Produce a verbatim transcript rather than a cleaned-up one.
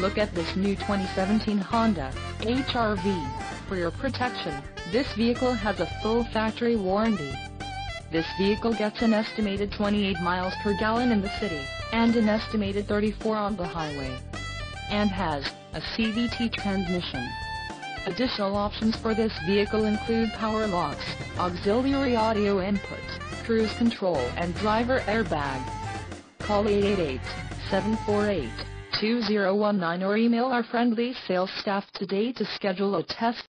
look at this new twenty seventeen Honda H R V. For your protection, this vehicle has a full factory warranty. This vehicle gets an estimated twenty-eight miles per gallon in the city, and an estimated thirty-four on the highway. And has a C V T transmission. Additional options for this vehicle include power locks, auxiliary audio input, cruise control and driver airbag. Call eight eight eight, seven four eight, two zero one nine or email our friendly sales staff today to schedule a test